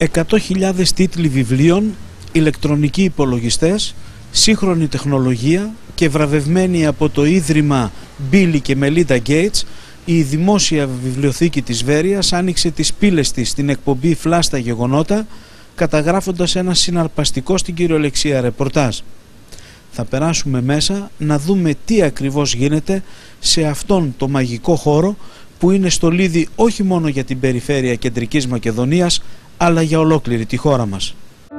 100.000 τίτλοι βιβλίων, ηλεκτρονικοί υπολογιστές, σύγχρονη τεχνολογία και βραβευμένη από το Ίδρυμα Bill και Melinda Gates, η Δημόσια Βιβλιοθήκη της Βέρειας άνοιξε τις πύλες της στην εκπομπή Φλας στα γεγονότα, καταγράφοντας ένα συναρπαστικό στην κυριολεξία ρεπορτάζ. Θα περάσουμε μέσα να δούμε τι ακριβώς γίνεται σε αυτόν το μαγικό χώρο που είναι στολίδι όχι μόνο για την περιφέρεια Κεντρικής Μακεδονίας, αλλά για ολόκληρη τη χώρα μας.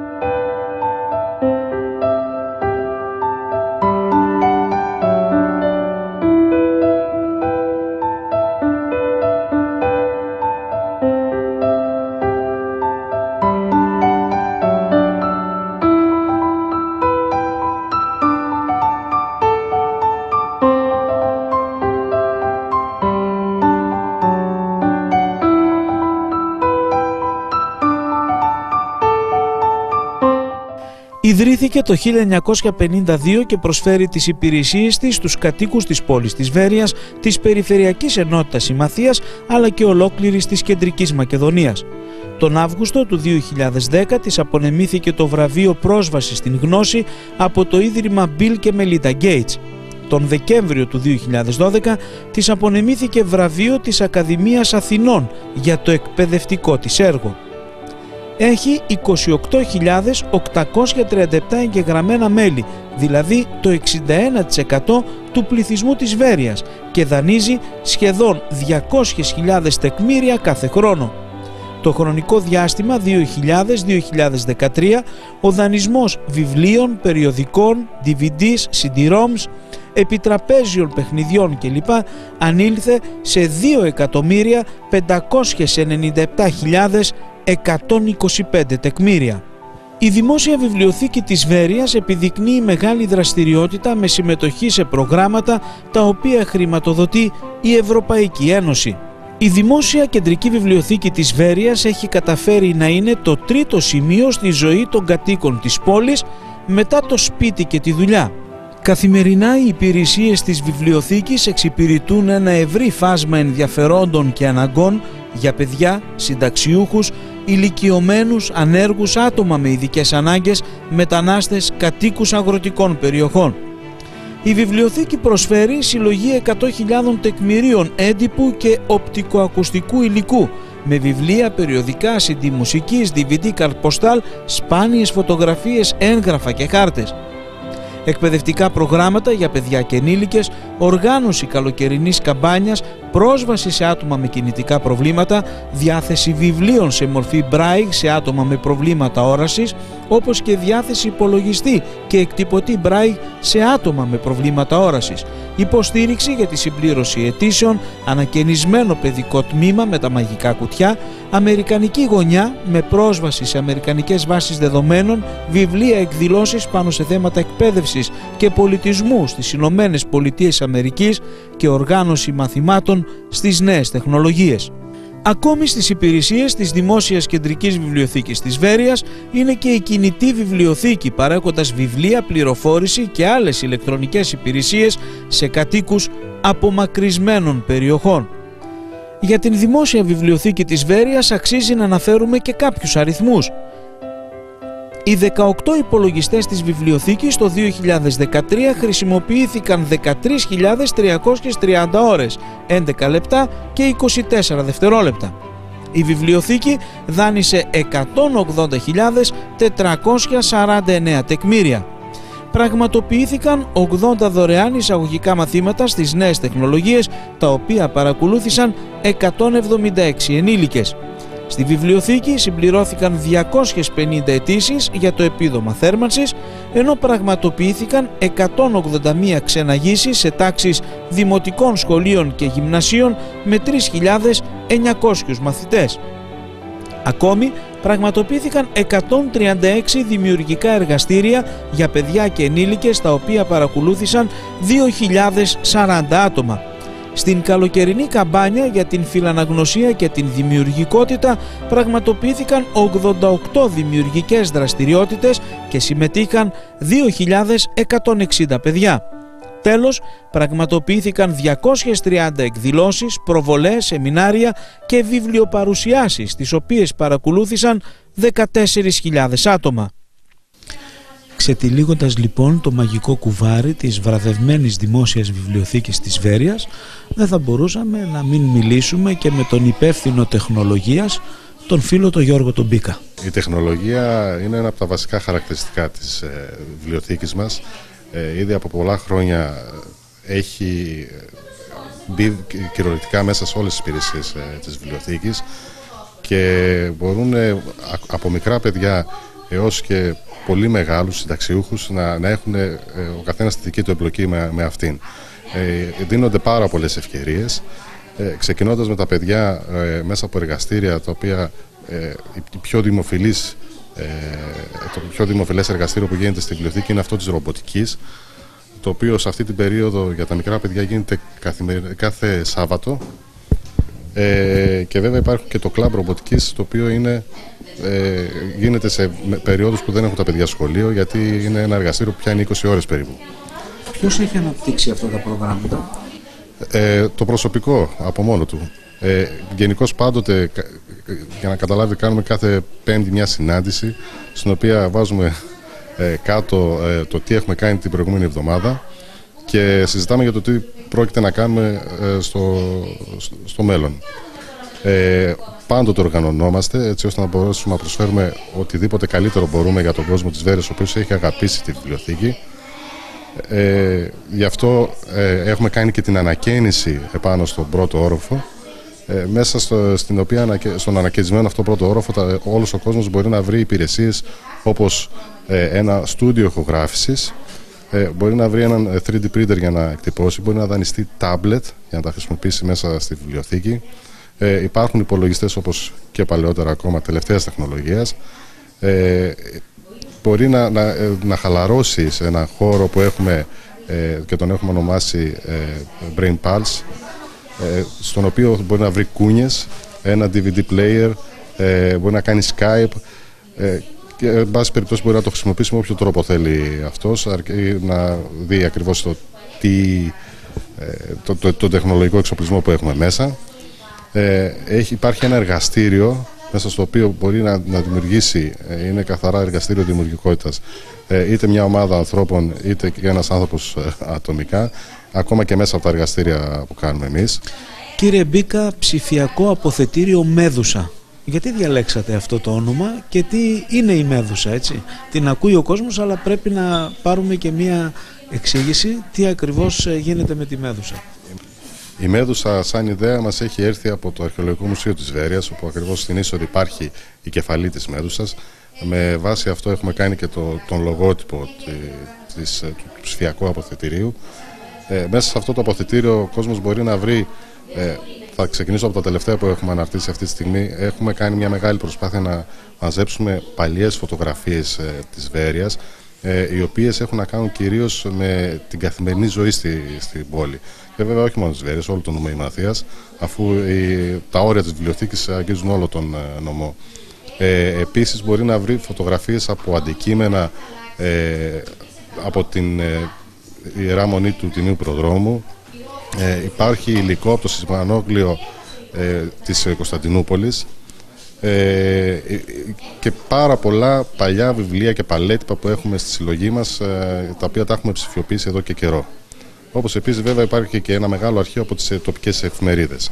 Ιδρύθηκε το 1952 και προσφέρει τις υπηρεσίες της στους κατοίκους της πόλης της Βέρειας, της Περιφερειακής Ενότητας Συμμαθίας αλλά και ολόκληρης της Κεντρικής Μακεδονίας. Τον Αύγουστο του 2010 της απονεμήθηκε το βραβείο Πρόσβαση στην Γνώση από το Ίδρυμα Bill και Melinda Gates. Τον Δεκέμβριο του 2012 της απονεμήθηκε βραβείο της Ακαδημίας Αθηνών για το εκπαιδευτικό της έργο. Έχει 28.837 εγγεγραμμένα μέλη, δηλαδή το 61% του πληθυσμού της Βέρειας και δανείζει σχεδόν 200.000 τεκμήρια κάθε χρόνο. Το χρονικό διάστημα 2000-2013 ο δανεισμός βιβλίων, περιοδικών, DVDs, CD-ROMs, επιτραπέζιων παιχνιδιών κλπ. Ανήλθε σε 2.597.125 τεκμήρια. Η Δημόσια Βιβλιοθήκη της Βέρειας επιδεικνύει μεγάλη δραστηριότητα με συμμετοχή σε προγράμματα τα οποία χρηματοδοτεί η Ευρωπαϊκή Ένωση. Η Δημόσια Κεντρική Βιβλιοθήκη της Βέρειας έχει καταφέρει να είναι το τρίτο σημείο στη ζωή των κατοίκων της πόλης μετά το σπίτι και τη δουλειά. Καθημερινά οι υπηρεσίες της βιβλιοθήκης εξυπηρετούν ένα ευρύ φάσμα ενδιαφερόντων και αναγκών για παιδιά, συνταξιούχους, ηλικιωμένους, ανέργους, άτομα με ειδικές ανάγκες, μετανάστες, κατοίκους αγροτικών περιοχών. Η βιβλιοθήκη προσφέρει συλλογή 100.000 τεκμηρίων έντυπου και οπτικοακουστικού υλικού, με βιβλία, περιοδικά, CD μουσικής, DVD, καρποστάλ, σπάνιες φωτογραφίες, έγγραφα και χάρτες. Εκπαιδευτικά προγράμματα για παιδιά και ενήλικες, οργάνωση καλοκαιρινής καμπάνιας, πρόσβαση σε άτομα με κινητικά προβλήματα, διάθεση βιβλίων σε μορφή Braille σε άτομα με προβλήματα όρασης, όπως και διάθεση υπολογιστή και εκτυπωτή Braille σε άτομα με προβλήματα όρασης, υποστήριξη για τη συμπλήρωση αιτήσεων, ανακαινισμένο παιδικό τμήμα με τα μαγικά κουτιά, αμερικανική γωνιά με πρόσβαση σε αμερικανικές βάσεις δεδομένων, βιβλία, εκδηλώσεις πάνω σε θέματα εκπαίδευσης και πολιτισμού στις Ηνωμένες Πολιτείες Αμερικής και οργάνωση μαθημάτων στις νέες τεχνολογίες. Ακόμη στις υπηρεσίες της Δημόσιας Κεντρικής Βιβλιοθήκης της Βέρειας είναι και η κινητή βιβλιοθήκη, παρέχοντας βιβλία, πληροφόρηση και άλλες ηλεκτρονικές υπηρεσίες σε κατοίκους απομακρυσμένων περιοχών. Για την Δημόσια Βιβλιοθήκη της Βέρειας αξίζει να αναφέρουμε και κάποιους αριθμούς. Οι 18 υπολογιστές της βιβλιοθήκης το 2013 χρησιμοποιήθηκαν 13.330 ώρες, 11 λεπτά και 24 δευτερόλεπτα. Η βιβλιοθήκη δάνεισε 180.449 τεκμήρια. Πραγματοποιήθηκαν 80 δωρεάν εισαγωγικά μαθήματα στις νέες τεχνολογίες, τα οποία παρακολούθησαν 176 ενήλικες. Στη βιβλιοθήκη συμπληρώθηκαν 250 αιτήσεις για το επίδομα θέρμανσης, ενώ πραγματοποιήθηκαν 181 ξεναγήσεις σε τάξεις δημοτικών σχολείων και γυμνασίων με 3.900 μαθητές. Ακόμη, πραγματοποιήθηκαν 136 δημιουργικά εργαστήρια για παιδιά και ενήλικες, τα οποία παρακολούθησαν 2.040 άτομα. Στην καλοκαιρινή καμπάνια για την φιλαναγνωσία και την δημιουργικότητα πραγματοποιήθηκαν 88 δημιουργικές δραστηριότητες και συμμετείχαν 2.160 παιδιά. Τέλος, πραγματοποιήθηκαν 230 εκδηλώσεις, προβολές, σεμινάρια και βιβλιοπαρουσιάσεις, τις οποίες παρακολούθησαν 14.000 άτομα. Ξετυλίγοντας λοιπόν το μαγικό κουβάρι της βραδευμένης δημόσιας βιβλιοθήκης της Βέρειας, δεν θα μπορούσαμε να μην μιλήσουμε και με τον υπεύθυνο τεχνολογίας, τον φίλο τον Γιώργο τον Μπίκα. Η τεχνολογία είναι ένα από τα βασικά χαρακτηριστικά της βιβλιοθήκης μας. Ήδη από πολλά χρόνια έχει μπει κυριολεκτικά μέσα σε όλες τις υπηρεσίες της βιβλιοθήκης και μπορούν από μικρά παιδιά έως και πολύ μεγάλους συνταξιούχους να έχουν ο καθένας τη δική του εμπλοκή με αυτήν. Δίνονται πάρα πολλές ευκαιρίες, ξεκινώντας με τα παιδιά μέσα από εργαστήρια τα οποία το πιο δημοφιλές εργαστήριο που γίνεται στην βιβλιοθήκη είναι αυτό της ρομποτικής, το οποίο σε αυτή την περίοδο για τα μικρά παιδιά γίνεται κάθε Σάββατο, και βέβαια υπάρχει και το κλαμπ ρομποτικής, το οποίο γίνεται σε περιόδους που δεν έχουν τα παιδιά σχολείο, γιατί είναι ένα εργαστήριο που πιάνει 20 ώρες περίπου. Ποιος έχει αναπτύξει αυτά τα προγράμματα? Το προσωπικό από μόνο του. Γενικώς πάντοτε, για να καταλάβει, κάνουμε κάθε Πέμπτη μια συνάντηση στην οποία βάζουμε κάτω το τι έχουμε κάνει την προηγούμενη εβδομάδα και συζητάμε για το τι πρόκειται να κάνουμε στο μέλλον. Πάντοτε οργανωνόμαστε έτσι ώστε να μπορέσουμε να προσφέρουμε οτιδήποτε καλύτερο μπορούμε για τον κόσμο της Βέρειας, ο οποίος έχει αγαπήσει τη βιβλιοθήκη. Γι' αυτό έχουμε κάνει και την ανακαίνιση επάνω στον πρώτο όροφο, μέσα στον ανακαινισμένο αυτό πρώτο όροφο όλος ο κόσμος μπορεί να βρει υπηρεσίες όπως ένα στούντιο ηχογράφησης, μπορεί να βρει έναν 3D printer για να εκτυπώσει, μπορεί να δανειστεί tablet για να τα χρησιμοποιήσει μέσα στη βιβλιοθήκη. Υπάρχουν υπολογιστές όπως και παλαιότερα ακόμα τελευταίας τεχνολογίας. Μπορεί να χαλαρώσει σε ένα χώρο που έχουμε και τον έχουμε ονομάσει Brain Pulse, στον οποίο μπορεί να βρει κούνιες, ένα DVD player, μπορεί να κάνει Skype και εν πάση περιπτώσει μπορεί να το χρησιμοποιήσει με όποιο τρόπο θέλει αυτός, αρκεί να δει ακριβώς το τεχνολογικό εξοπλισμό που έχουμε μέσα. Υπάρχει ένα εργαστήριο μέσα στο οποίο μπορεί να δημιουργήσει, είναι καθαρά εργαστήριο δημιουργικότητας, είτε μια ομάδα ανθρώπων είτε και ένας άνθρωπος ατομικά, ακόμα και μέσα από τα εργαστήρια που κάνουμε εμείς. Κύριε Μπίκα, ψηφιακό αποθετήριο Μέδουσα. Γιατί διαλέξατε αυτό το όνομα και τι είναι η Μέδουσα, έτσι? Την ακούει ο κόσμος, αλλά πρέπει να πάρουμε και μια εξήγηση τι ακριβώς γίνεται με τη Μέδουσα. Η Μέδουσα σαν ιδέα μας έχει έρθει από το Αρχαιολογικό Μουσείο της Βέρειας, όπου ακριβώς στην είσοδο υπάρχει η κεφαλή της Μέδουσας. Με βάση αυτό έχουμε κάνει και τον λογότυπο του ψηφιακού αποθετηρίου. Μέσα σε αυτό το αποθετήριο ο κόσμος μπορεί να βρει, θα ξεκινήσω από τα τελευταία που έχουμε αναρτήσει αυτή τη στιγμή. Έχουμε κάνει μια μεγάλη προσπάθεια να μαζέψουμε παλιές φωτογραφίες της Βέρειας, οι οποίες έχουν να κάνουν κυρίως με την καθημερινή ζωή στην πόλη. Και βέβαια όχι μόνο της Βέρειας, όλο τον νομό Ιμαθίας, αφού τα όρια της βιβλιοθήκης αγγίζουν όλο τον νομό. Επίσης μπορεί να βρει φωτογραφίες από αντικείμενα από την Ιερά Μονή του Τιμίου Προδρόμου. Υπάρχει υλικό από το Σισμανόγλιο της Κωνσταντινούπολης και πάρα πολλά παλιά βιβλία και παλέτυπα που έχουμε στη συλλογή μας, τα οποία τα έχουμε ψηφιοποιήσει εδώ και καιρό. Όπως επίσης βέβαια υπάρχει και ένα μεγάλο αρχείο από τις τοπικές εφημερίδες.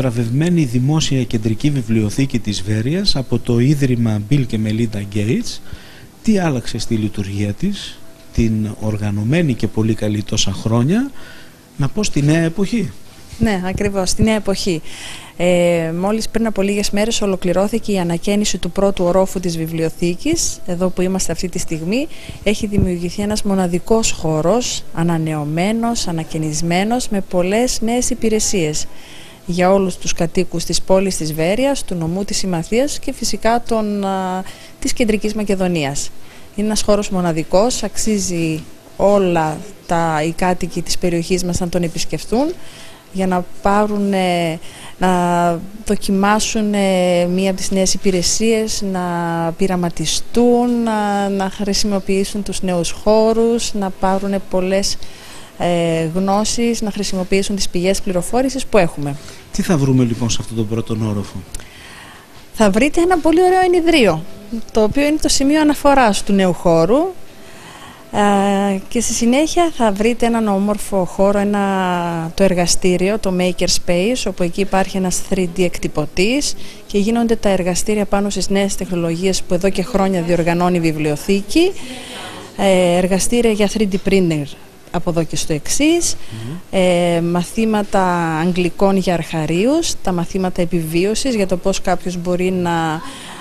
βραβευμένη δημόσια κεντρική βιβλιοθήκη της Βέρειας από το Ίδρυμα Bill και Melinda Gates. Τι άλλαξε στη λειτουργία της, την οργανωμένη και πολύ καλή τόσα χρόνια, να πω στη νέα εποχή? Ναι, ακριβώς, στη νέα εποχή. Μόλις πριν από λίγες μέρες ολοκληρώθηκε η ανακαίνιση του πρώτου ορόφου της βιβλιοθήκης. Εδώ που είμαστε αυτή τη στιγμή έχει δημιουργηθεί ένας μοναδικός χώρος, ανανεωμένος, ανακαινισμένος, με πολλές νέες υπηρεσίες για όλους τους κατοίκους της πόλης της Βέρειας, του νομού της Συμμαθίας και φυσικά της Κεντρικής Μακεδονίας. Είναι ένας χώρος μοναδικός, αξίζει όλα οι κάτοικοι της περιοχής μας να τον επισκεφτούν, για να πάρουν, να δοκιμάσουν μία από τις νέες υπηρεσίες, να πειραματιστούν, να χρησιμοποιήσουν τους νέους χώρους, να πάρουν πολλές γνώσεις, να χρησιμοποιήσουν τις πηγές πληροφόρησης που έχουμε. Τι θα βρούμε λοιπόν σε αυτόν τον πρώτο όροφο? Θα βρείτε ένα πολύ ωραίο ενιδρίο, το οποίο είναι το σημείο αναφοράς του νέου χώρου. Και στη συνέχεια θα βρείτε έναν όμορφο χώρο, το εργαστήριο, το Maker Space, όπου εκεί υπάρχει ένας 3D εκτυπωτής και γίνονται τα εργαστήρια πάνω στις νέες τεχνολογίες που εδώ και χρόνια διοργανώνει η βιβλιοθήκη. Εργαστήρια για 3D printer από εδώ και στο εξής, μαθήματα αγγλικών για αρχαρίους, τα μαθήματα επιβίωσης για το πώς κάποιος μπορεί να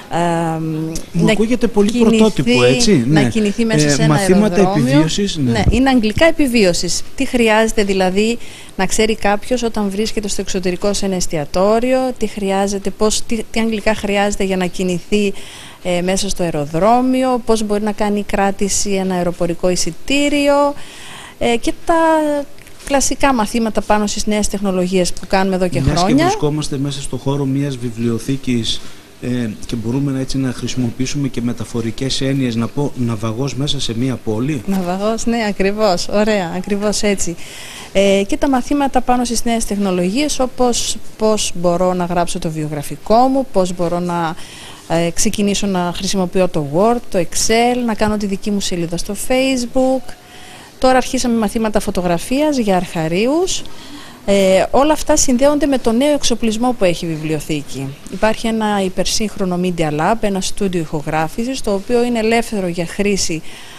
μου ακούγεται πολύ πρωτότυπο, έτσι. Να κινηθεί μέσα σε ένα μαθήματα αεροδρόμιο. Επιβίωσης, ναι. Ναι, είναι αγγλικά επιβίωσης. Τι χρειάζεται δηλαδή να ξέρει κάποιος όταν βρίσκεται στο εξωτερικό σε ένα εστιατόριο, τι χρειάζεται, τι αγγλικά χρειάζεται για να κινηθεί μέσα στο αεροδρόμιο, πώς μπορεί να κάνει κράτηση ένα αεροπορικό εισιτήριο και τα κλασικά μαθήματα πάνω στις νέες τεχνολογίες που κάνουμε εδώ και χρόνια. Και βρισκόμαστε μέσα στο χώρο μιας βιβλιοθήκης και μπορούμε έτσι να χρησιμοποιήσουμε και μεταφορικές έννοιες, να πω ναυαγός μέσα σε μία πόλη. Ναυαγός, ναι, ακριβώς, ωραία, ακριβώς έτσι. Και τα μαθήματα πάνω στις νέες τεχνολογίες, όπως πώς μπορώ να γράψω το βιογραφικό μου, πώς μπορώ να ξεκινήσω να χρησιμοποιώ το Word, το Excel, να κάνω τη δική μου σελίδα στο Facebook. Τώρα αρχίσαμε μαθήματα φωτογραφίας για αρχαρίους. Όλα αυτά συνδέονται με το νέο εξοπλισμό που έχει η βιβλιοθήκη. Υπάρχει ένα υπερσύγχρονο Media Lab, ένα στούντιο ηχογράφησης, το οποίο είναι ελεύθερο για χρήση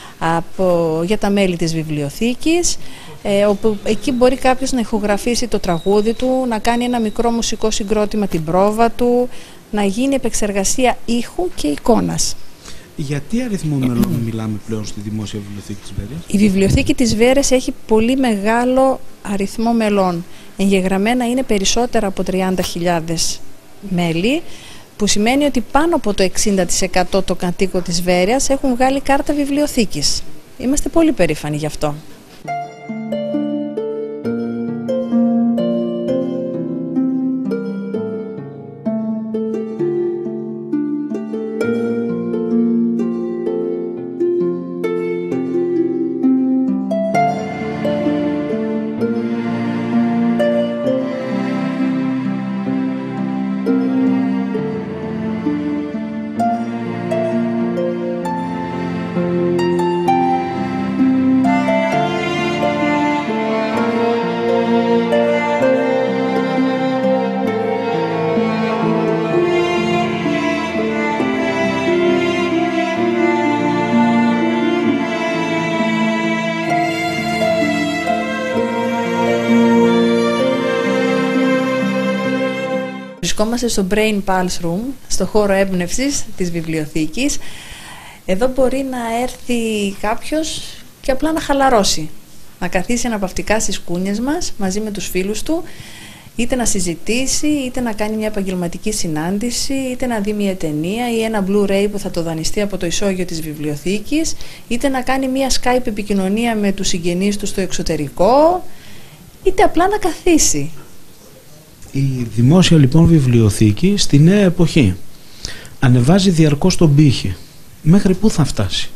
για τα μέλη της βιβλιοθήκης, όπου εκεί μπορεί κάποιος να ηχογραφήσει το τραγούδι του, να κάνει ένα μικρό μουσικό συγκρότημα την πρόβα του, να γίνει επεξεργασία ήχου και εικόνας. Για τι αριθμό μελών μιλάμε πλέον στη Δημόσια Βιβλιοθήκη της Βέρειας? Η Βιβλιοθήκη της Βέρειας έχει πολύ μεγάλο αριθμό μελών. Εγγεγραμμένα είναι περισσότερα από 30.000 μέλη, που σημαίνει ότι πάνω από το 60% των κατοίκων της Βέρειας έχουν βγάλει κάρτα βιβλιοθήκης. Είμαστε πολύ περήφανοι γι' αυτό. Βρισκόμαστε στο Brain Pulse Room, στο χώρο έμπνευσης της βιβλιοθήκης. Εδώ μπορεί να έρθει κάποιος και απλά να χαλαρώσει, να καθίσει αναπαυτικά στις κούνιες μας μαζί με τους φίλους του, είτε να συζητήσει, είτε να κάνει μια επαγγελματική συνάντηση, είτε να δει μια ταινία ή ένα Blu-ray που θα το δανειστεί από το ισόγειο της βιβλιοθήκης, είτε να κάνει μια Skype επικοινωνία με τους συγγενείς του στο εξωτερικό, είτε απλά να καθίσει. Η Δημόσια λοιπόν Βιβλιοθήκη στη νέα εποχή ανεβάζει διαρκώς τον πύχη. Μέχρι πού θα φτάσει?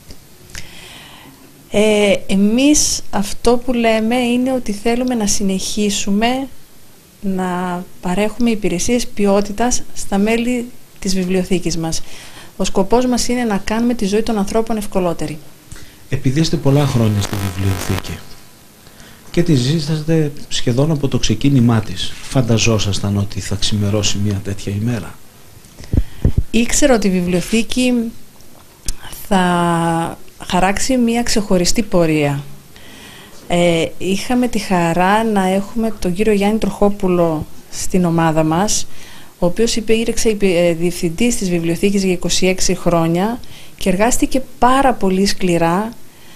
Εμείς αυτό που λέμε είναι ότι θέλουμε να συνεχίσουμε να παρέχουμε υπηρεσίες ποιότητας στα μέλη της βιβλιοθήκης μας. Ο σκοπός μας είναι να κάνουμε τη ζωή των ανθρώπων ευκολότερη. Επειδή είστε πολλά χρόνια στη βιβλιοθήκη, Και τη ζήσατε σχεδόν από το ξεκίνημά της. Φανταζόσασταν ότι θα ξημερώσει μια τέτοια ημέρα? Ήξερα ότι η βιβλιοθήκη θα χαράξει μια ξεχωριστή πορεία. Είχαμε τη χαρά να έχουμε τον κύριο Γιάννη Τροχόπουλο στην ομάδα μας, ο οποίος υπήρξε διευθυντής της βιβλιοθήκης για 26 χρόνια και εργάστηκε πάρα πολύ σκληρά,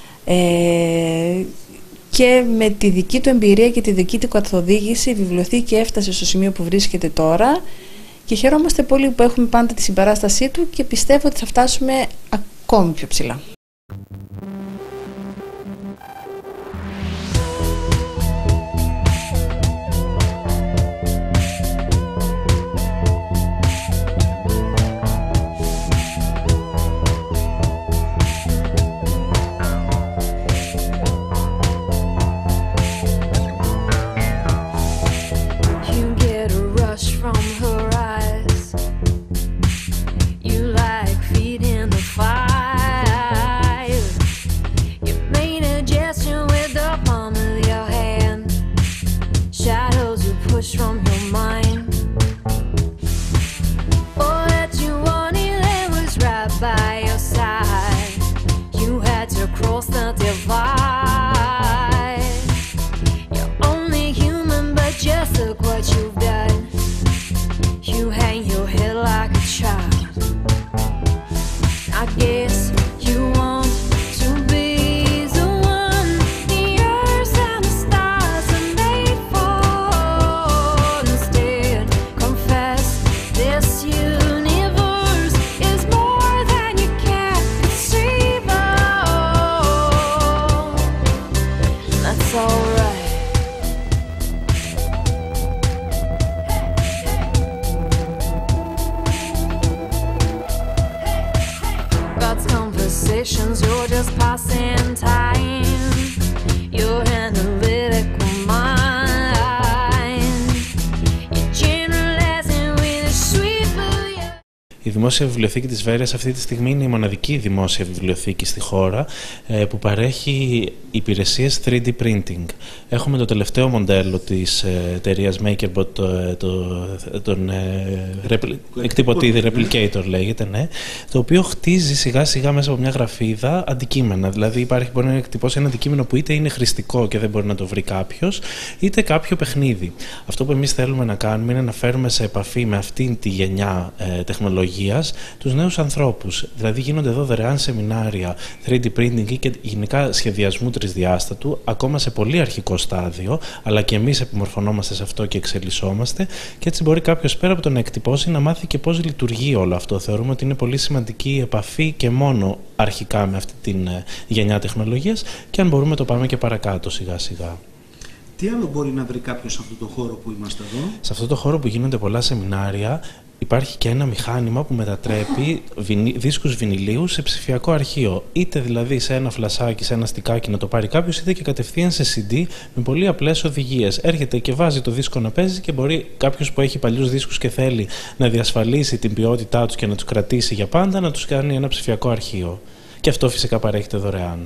και με τη δική του εμπειρία και τη δική του καθοδήγηση η βιβλιοθήκη έφτασε στο σημείο που βρίσκεται τώρα και χαιρόμαστε πολύ που έχουμε πάντα τη συμπαράστασή του και πιστεύω ότι θα φτάσουμε ακόμη πιο ψηλά. Η Δημόσια Βιβλιοθήκη της Βέρειας αυτή τη στιγμή είναι η μοναδική δημόσια βιβλιοθήκη στη χώρα που παρέχει υπηρεσίες 3D printing. Έχουμε το τελευταίο μοντέλο της εταιρείας MakerBot, τον εκτυπωτή Replicator λέγεται, ναι, το οποίο χτίζει σιγά σιγά μέσα από μια γραφίδα αντικείμενα. Δηλαδή μπορεί να εκτυπώσει ένα αντικείμενο που είτε είναι χρηστικό και δεν μπορεί να το βρει κάποιος, είτε κάποιο παιχνίδι. Αυτό που εμείς θέλουμε να κάνουμε είναι να φέρουμε σε επαφή με αυτή τη γενιά τεχνολογίας τους νέους ανθρώπους. Δηλαδή γίνονται εδώ δωρεάν σεμινάρια 3D printing και γενικά σχεδιασμού τρισδιάστατου, ακόμα σε πολύ αρχικό στάδιο, αλλά και εμείς επιμορφωνόμαστε σε αυτό και εξελισσόμαστε, και έτσι μπορεί κάποιος πέρα από το να εκτυπώσει να μάθει και πώς λειτουργεί όλο αυτό. Θεωρούμε ότι είναι πολύ σημαντική η επαφή και μόνο αρχικά με αυτή την γενιά τεχνολογίας, και αν μπορούμε το πάμε και παρακάτω σιγά σιγά. Τι άλλο μπορεί να βρει κάποιος σε αυτό το χώρο που είμαστε εδώ? Σε αυτό το χώρο που γίνονται πολλά σεμινάρια, υπάρχει και ένα μηχάνημα που μετατρέπει δίσκους βινιλίου σε ψηφιακό αρχείο. Είτε δηλαδή σε ένα φλασάκι, σε ένα στικάκι να το πάρει κάποιος, είτε και κατευθείαν σε CD με πολύ απλές οδηγίες. Έρχεται και βάζει το δίσκο να παίζει, και μπορεί κάποιος που έχει παλιούς δίσκους και θέλει να διασφαλίσει την ποιότητά τους και να τους κρατήσει για πάντα, να τους κάνει ένα ψηφιακό αρχείο. Και αυτό φυσικά παρέχεται δωρεάν.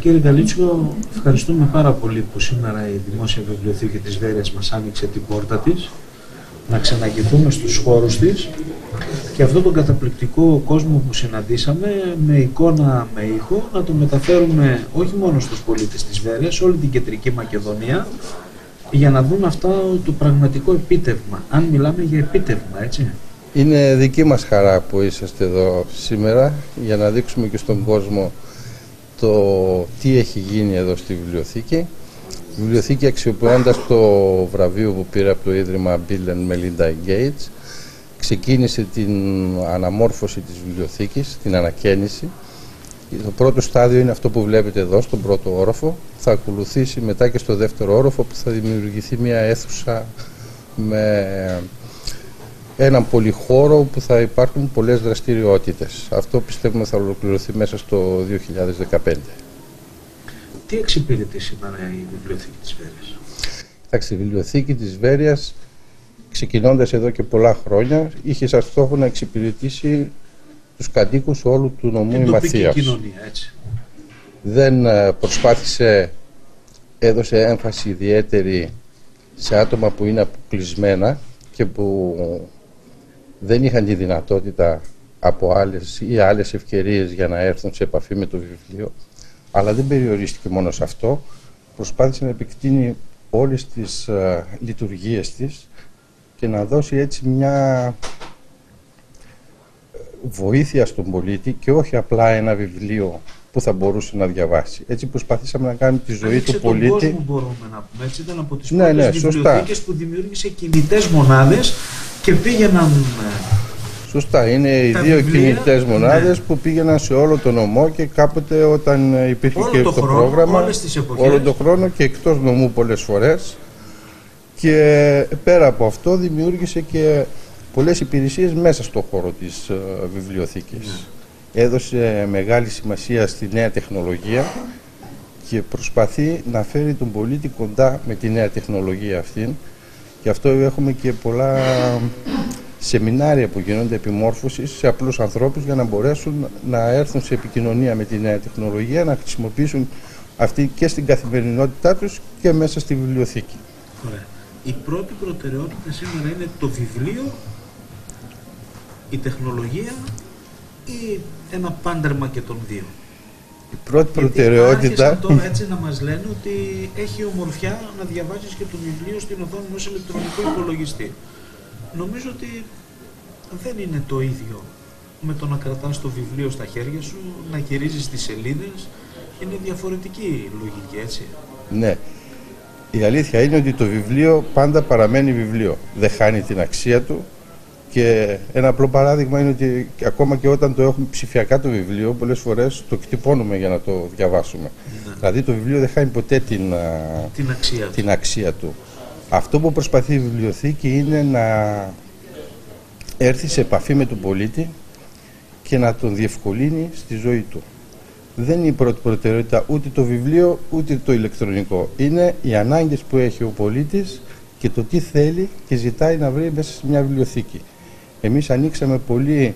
Κύριε Γκαλίτσιο, ευχαριστούμε πάρα πολύ που σήμερα η Δημόσια Βιβλιοθήκη της Βέρειας μας άνοιξε την πόρτα της, να ξαναγηθούμε στους χώρους της και αυτόν τον καταπληκτικό κόσμο που συναντήσαμε με εικόνα, με ήχο, να το μεταφέρουμε όχι μόνο στους πολίτες της Βέρειας, σε όλη την Κεντρική Μακεδονία, για να δουν αυτό το πραγματικό επίτευγμα, αν μιλάμε για επίτευγμα, έτσι. Είναι δική μας χαρά που είσαστε εδώ σήμερα για να δείξουμε και στον κόσμο το τι έχει γίνει εδώ στη βιβλιοθήκη. Η βιβλιοθήκη, αξιοποιώντας το βραβείο που πήρε από το Ίδρυμα Bill and Melinda Gates, ξεκίνησε την αναμόρφωση της βιβλιοθήκης, την ανακαίνιση. Το πρώτο στάδιο είναι αυτό που βλέπετε εδώ, στον πρώτο όροφο. Θα ακολουθήσει μετά και στο δεύτερο όροφο, που θα δημιουργηθεί μια αίθουσα με έναν πολυχώρο που θα υπάρχουν πολλές δραστηριότητες. Αυτό πιστεύουμε θα ολοκληρωθεί μέσα στο 2015. Τι εξυπηρετεί σήμερα η Βιβλιοθήκη της Βέρειας? Εντάξει, η Βιβλιοθήκη της Βέρειας, ξεκινώντας εδώ και πολλά χρόνια, είχε σαν στόχο να εξυπηρετήσει τους κατοίκους όλου του νομού Ημαθίας. Κοινωνία, έτσι. Δεν προσπάθησε, έδωσε έμφαση ιδιαίτερη σε άτομα που είναι αποκλεισμένα και που δεν είχαν τη δυνατότητα από άλλες ευκαιρίες για να έρθουν σε επαφή με το βιβλίο, αλλά δεν περιορίστηκε μόνο σε αυτό. Προσπάθησε να επεκτείνει όλες τις λειτουργίες της και να δώσει έτσι μια βοήθεια στον πολίτη και όχι απλά ένα βιβλίο που θα μπορούσε να διαβάσει. Έτσι προσπαθήσαμε να κάνουμε τη ζωή του πολίτη. Τον κόσμο μπορούμε να πούμε, έτσι, ήταν από τις πρώτες βιβλιοθήκες που δημιούργησε κινητές μονάδες και πήγαιναν... Σωστά, είναι οι δύο κινητές μονάδες που πήγαιναν σε όλο τον νομό και κάποτε όταν υπήρχε όλο και το πρόγραμμα, όλο τον χρόνο και εκτός νομού πολλές φορές. Και πέρα από αυτό δημιούργησε και πολλές υπηρεσίες μέσα στον χώρο της βιβλιοθήκης. Έδωσε μεγάλη σημασία στη νέα τεχνολογία και προσπαθεί να φέρει τον πολίτη κοντά με τη νέα τεχνολογία αυτή. Γι' αυτό έχουμε και πολλά σεμινάρια που γίνονται επιμόρφωσης σε απλούς ανθρώπους για να μπορέσουν να έρθουν σε επικοινωνία με τη νέα τεχνολογία, να χρησιμοποιήσουν αυτή και στην καθημερινότητά τους και μέσα στη βιβλιοθήκη. Ωραία. Η πρώτη προτεραιότητα σήμερα είναι το βιβλίο, η τεχνολογία ή ένα πάντερμα και των δύο? Η πρώτη προτεραιότητα... άρχισαν τώρα έτσι να μας λένε ότι έχει ομορφιά να διαβάζεις και το βιβλίο στην οθόνη ενός ηλεκτρονικού υπολογιστή. Νομίζω ότι δεν είναι το ίδιο με το να κρατάς το βιβλίο στα χέρια σου, να γυρίζεις τις σελίδες. Είναι διαφορετική η λογική, έτσι. Ναι. Η αλήθεια είναι ότι το βιβλίο πάντα παραμένει βιβλίο. Δεν χάνει την αξία του. Και ένα απλό παράδειγμα είναι ότι ακόμα και όταν το έχουμε ψηφιακά το βιβλίο, πολλές φορές το εκτυπώνουμε για να το διαβάσουμε. Ναι. Δηλαδή το βιβλίο δεν χάνει ποτέ την αξία του. Αυτό που προσπαθεί η βιβλιοθήκη είναι να έρθει σε επαφή με τον πολίτη και να τον διευκολύνει στη ζωή του. Δεν είναι η πρώτη προτεραιότητα ούτε το βιβλίο ούτε το ηλεκτρονικό. Είναι οι ανάγκες που έχει ο πολίτης και το τι θέλει και ζητάει να βρει μέσα σε μια βιβλιοθήκη. Εμείς ανοίξαμε πολύ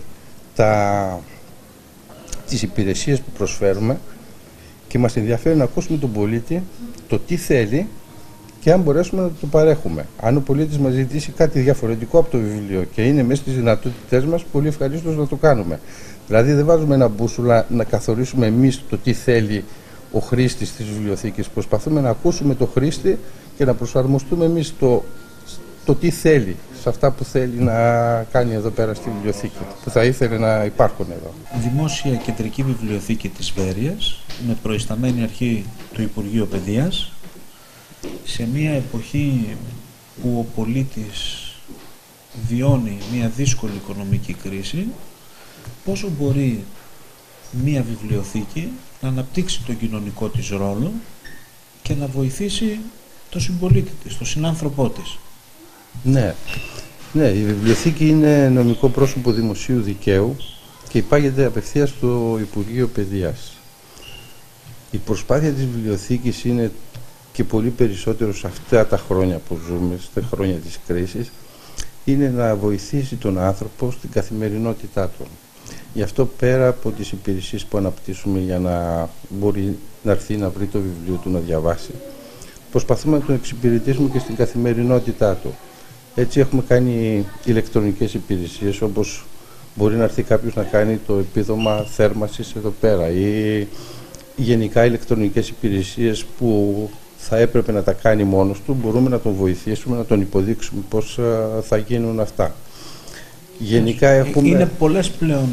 τις υπηρεσίες που προσφέρουμε και μας ενδιαφέρει να ακούσουμε τον πολίτη το τι θέλει και αν μπορέσουμε να το παρέχουμε. Αν ο πολίτης μας ζητήσει κάτι διαφορετικό από το βιβλίο και είναι μέσα στις δυνατότητές μας, πολύ ευχαρίστως να το κάνουμε. Δηλαδή δεν βάζουμε ένα μπούσουλα να καθορίσουμε εμείς το τι θέλει ο χρήστης της βιβλιοθήκης. Προσπαθούμε να ακούσουμε το χρήστη και να προσαρμοστούμε εμείς το τι θέλει, σε αυτά που θέλει να κάνει εδώ πέρα στη βιβλιοθήκη, που θα ήθελε να υπάρχουν εδώ. Δημόσια Κεντρική Βιβλιοθήκη της Βέρειας, με προϊσταμένη αρχή του Υπουργείου Παιδείας, σε μια εποχή που ο πολίτης βιώνει μια δύσκολη οικονομική κρίση, πόσο μπορεί μια βιβλιοθήκη να αναπτύξει τον κοινωνικό της ρόλο και να βοηθήσει τον συμπολίτη της, τον συνάνθρωπό της. Ναι, η βιβλιοθήκη είναι νομικό πρόσωπο δημοσίου δικαίου και υπάγεται απευθείας στο Υπουργείο Παιδείας. Η προσπάθεια της βιβλιοθήκης είναι και πολύ περισσότερο σε αυτά τα χρόνια που ζούμε, στα χρόνια της κρίσης, είναι να βοηθήσει τον άνθρωπο στην καθημερινότητά του. Γι' αυτό πέρα από τις υπηρεσίες που αναπτύσσουμε για να μπορεί να έρθει να βρει το βιβλίο του, να διαβάσει, προσπαθούμε να τον εξυπηρετήσουμε και στην καθημερινότητά του. Έτσι έχουμε κάνει ηλεκτρονικές υπηρεσίες, όπως μπορεί να έρθει κάποιος να κάνει το επίδομα θέρμανσης εδώ πέρα, ή γενικά ηλεκτρονικές υπηρεσίες που θα έπρεπε να τα κάνει μόνος του, μπορούμε να τον βοηθήσουμε, να τον υποδείξουμε πώς θα γίνουν αυτά. Γενικά έχουμε... Είναι πολλές πλέον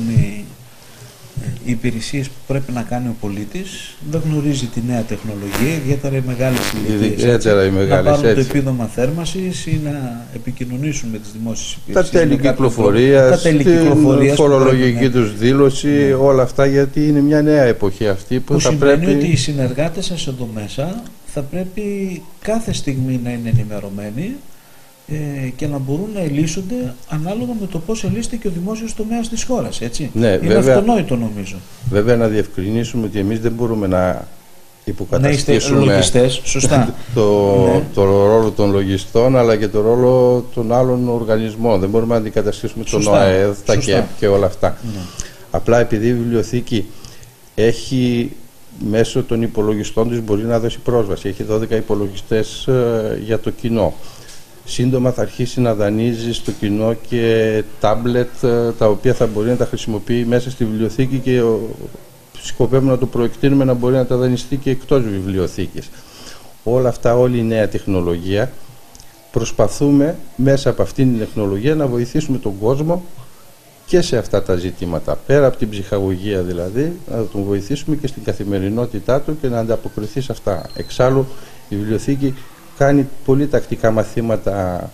οι υπηρεσίες που πρέπει να κάνει ο πολίτης, δεν γνωρίζει τη νέα τεχνολογία, ιδιαίτερα οι μεγάλες ηλικίες. Να πάρουν το επίδομα θέρμανσης ή να επικοινωνήσουν με τις δημόσιες υπηρεσίες. Τα τέλη κυκλοφορίας, την φορολογική τους δήλωση, όλα αυτά, γιατί είναι μια νέα εποχή αυτή που θα σημαίνει πρέπει... ότι οι συνεργάτες σας εδώ μέσα θα πρέπει κάθε στιγμή να είναι ενημερωμένοι και να μπορούν να ελύσσονται ανάλογα με το πώς ελύσσεται και ο δημόσιος τομέας της χώρας, έτσι. Ναι, είναι βέβαια, αυτονόητο νομίζω. Βέβαια να διευκρινίσουμε ότι εμείς δεν μπορούμε να υποκαταστήσουμε λογιστές, σωστά. το ρόλο των λογιστών, αλλά και το ρόλο των άλλων οργανισμών. Δεν μπορούμε να αντικαταστήσουμε τον ΟΑΕΔ, τα ΚΕΠ και όλα αυτά. Ναι. Απλά επειδή η βιβλιοθήκη έχει μέσω των υπολογιστών της μπορεί να δώσει πρόσβαση. Έχει 12 υπολογιστές για το κοινό. Σύντομα θα αρχίσει να δανείζει στο κοινό και τάμπλετ τα οποία θα μπορεί να τα χρησιμοποιεί μέσα στη βιβλιοθήκη και σκοπεύουμε να το προεκτείνουμε να μπορεί να τα δανειστεί και εκτός βιβλιοθήκης. Όλα αυτά, όλη η νέα τεχνολογία, προσπαθούμε μέσα από αυτήν την τεχνολογία να βοηθήσουμε τον κόσμο και σε αυτά τα ζητήματα. Πέρα από την ψυχαγωγία δηλαδή, να τον βοηθήσουμε και στην καθημερινότητά του και να ανταποκριθεί σε αυτά. Εξάλλου η βιβλιοθήκη κάνει πολύ τακτικά μαθήματα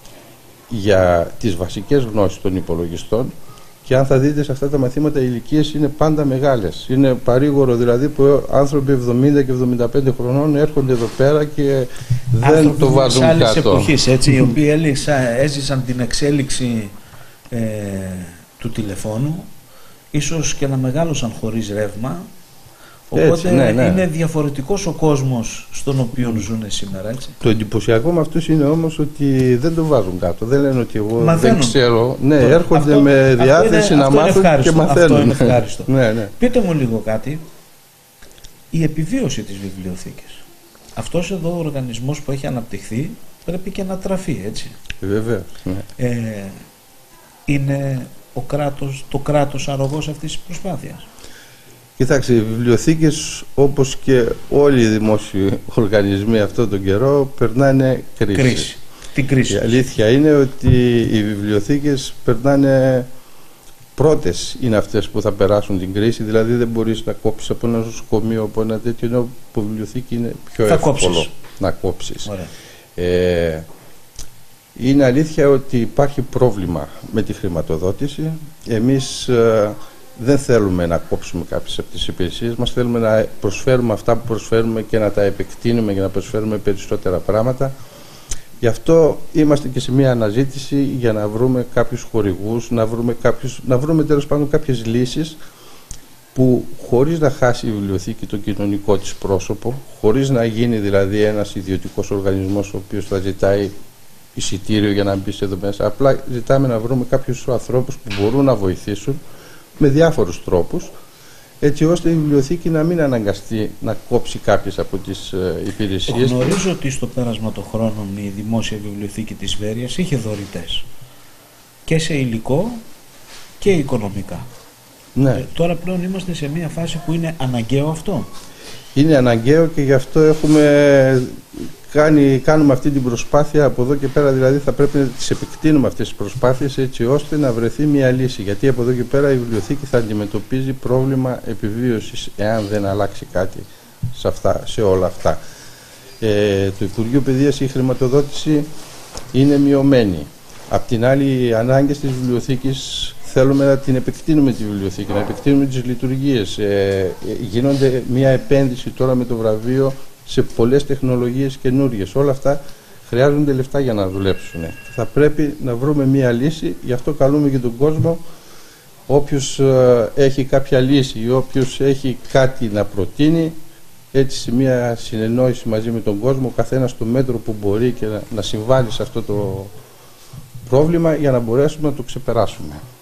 για τις βασικές γνώσεις των υπολογιστών και αν θα δείτε σε αυτά τα μαθήματα οι ηλικίες είναι πάντα μεγάλες. Είναι παρήγορο δηλαδή που άνθρωποι 70 και 75 χρονών έρχονται εδώ πέρα και δεν το βάζουν κάτω. Άλλες εποχές, έτσι, οι οποίοι έζησαν την εξέλιξη του τηλεφώνου, ίσως και να μεγάλωσαν χωρίς ρεύμα. Οπότε έτσι, είναι διαφορετικός ο κόσμος στον οποίο ζουν σήμερα, έτσι. Το εντυπωσιακό με αυτούς είναι όμως ότι δεν το βάζουν κάτω. Δεν λένε ότι εγώ δεν ξέρω. Ναι, έρχονται με διάθεση να μάθουν και μαθαίνουν. Αυτό είναι ευχάριστο. Ναι. Πείτε μου λίγο κάτι. Η επιβίωση της βιβλιοθήκης. Αυτός εδώ ο οργανισμός που έχει αναπτυχθεί πρέπει και να τραφεί, έτσι. Βεβαίως. Ναι. Είναι το κράτος αρρωγός αυτής της προσπάθειας. Κοιτάξτε, οι βιβλιοθήκες όπως και όλοι οι δημόσιοι οργανισμοί αυτόν τον καιρό περνάνε κρίση. Την κρίση. Η αλήθεια είναι ότι οι βιβλιοθήκες περνάνε πρώτες, είναι αυτές που θα περάσουν την κρίση, δηλαδή δεν μπορείς να κόψεις από ένα νοσοκομείο, από ένα τέτοιο, ενώ που η βιβλιοθήκη είναι πιο εύκολο να κόψεις. Είναι αλήθεια ότι υπάρχει πρόβλημα με τη χρηματοδότηση. Εμείς δεν θέλουμε να κόψουμε κάποιες από τις υπηρεσίες μας, θέλουμε να προσφέρουμε αυτά που προσφέρουμε και να τα επεκτείνουμε για να προσφέρουμε περισσότερα πράγματα. Γι' αυτό είμαστε και σε μια αναζήτηση για να βρούμε κάποιους χορηγούς, να βρούμε τέλος πάντων κάποιες λύσεις που χωρίς να χάσει η βιβλιοθήκη το κοινωνικό της πρόσωπο, χωρίς να γίνει δηλαδή ένας ιδιωτικός οργανισμός ο οποίος θα ζητάει εισιτήριο για να μπει εδώ μέσα. Απλά ζητάμε να βρούμε κάποιους ανθρώπους που μπορούν να βοηθήσουν με διάφορους τρόπους, έτσι ώστε η βιβλιοθήκη να μην αναγκαστεί να κόψει κάποιες από τις υπηρεσίες. Γνωρίζω ότι στο πέρασμα των χρόνων η Δημόσια Βιβλιοθήκη της Βέρειας είχε δωρητές και σε υλικό και οικονομικά. Ναι. Τώρα πλέον είμαστε σε μια φάση που είναι αναγκαίο αυτό. Είναι αναγκαίο και γι' αυτό κάνουμε αυτή την προσπάθεια από εδώ και πέρα, δηλαδή θα πρέπει να τις επεκτείνουμε αυτές τις προσπάθειες έτσι ώστε να βρεθεί μια λύση, γιατί από εδώ και πέρα η βιβλιοθήκη θα αντιμετωπίζει πρόβλημα επιβίωσης εάν δεν αλλάξει κάτι σε όλα αυτά. Το Υπουργείο Παιδείας η χρηματοδότηση είναι μειωμένη. Απ' την άλλη, οι ανάγκες της βιβλιοθήκης θέλουμε να την επεκτείνουμε τη βιβλιοθήκη, να επεκτείνουμε τις λειτουργίες. Γίνονται μια επένδυση τώρα με το βραβείο σε πολλές τεχνολογίες καινούργιες. Όλα αυτά χρειάζονται λεφτά για να δουλέψουν. Θα πρέπει να βρούμε μια λύση, γι' αυτό καλούμε και τον κόσμο, όποιος έχει κάποια λύση ή όποιος έχει κάτι να προτείνει, έτσι σε μια συνεννόηση μαζί με τον κόσμο, ο καθένας στο μέτρο που μπορεί και να συμβάλλει σε αυτό το πρόβλημα για να μπορέσουμε να το ξεπεράσουμε.